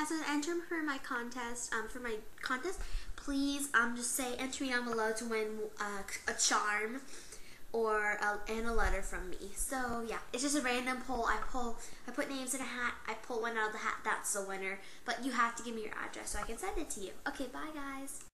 guys want to enter for my contest, please just say enter me down below to win a charm or and a letter from me. So yeah, it's just a random poll. I put names in a hat. I pull one out of the hat. That's the winner. But you have to give me your address so I can send it to you. Okay, bye guys.